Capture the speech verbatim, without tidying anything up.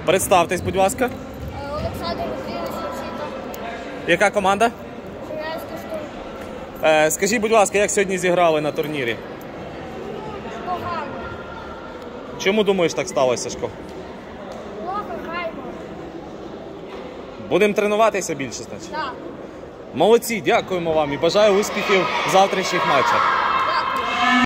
Представтесь, будь ласка. Олександр Андрійович Левченко. Яка команда? Чернівецький штурм. Е, скажіть, будь ласка, як сьогодні зіграли на турнірі? Погано. Чому думаєш, так сталося, Сашко? Плохо граємо. Будемо тренуватися більше, значить? Так. Молодці, дякуємо вам і бажаю успіхів в завтрашніх матчах.